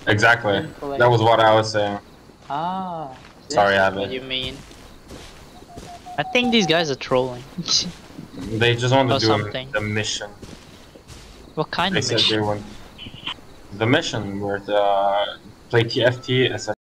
Exactly. Collect. That was what I was saying. Ah, Sorry, that's what Abby. you mean. I think these guys are trolling. They just want to Or do something. the mission. What kind They of said they mission? want the mission where the play TFT as a